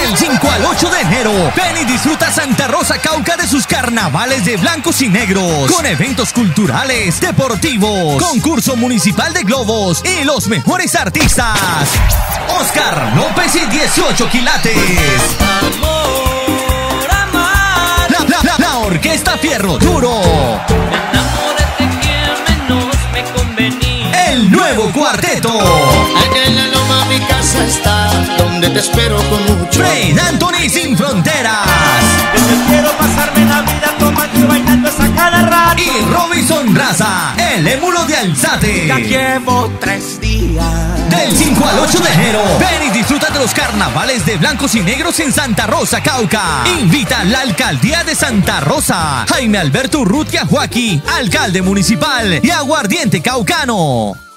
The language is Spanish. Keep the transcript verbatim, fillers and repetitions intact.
Del cinco al ocho de enero, ven y disfruta Santa Rosa, Cauca de sus carnavales de blancos y negros, con eventos culturales, deportivos, concurso municipal de globos y los mejores artistas. Oscar López y dieciocho quilates. Amor, amar. La, la, la, la Orquesta Fierro Duro. Me enamoré de quien menos me convenía. El Nuevo Cuarteto. Allá en la loma mi casa está, donde te espero con mucho. Fred Anthony Sin Fronteras. Yo quiero pasarme la vida tomando y bailando esa cada rato. Y Robinson Raza, el émulo de Alzate. Ya llevo tres días. Del cinco al ocho de enero, ven y disfruta de los carnavales de blancos y negros en Santa Rosa, Cauca. Invita a la alcaldía de Santa Rosa, Jaime Alberto Urrutia Joaquí, alcalde municipal y aguardiente caucano.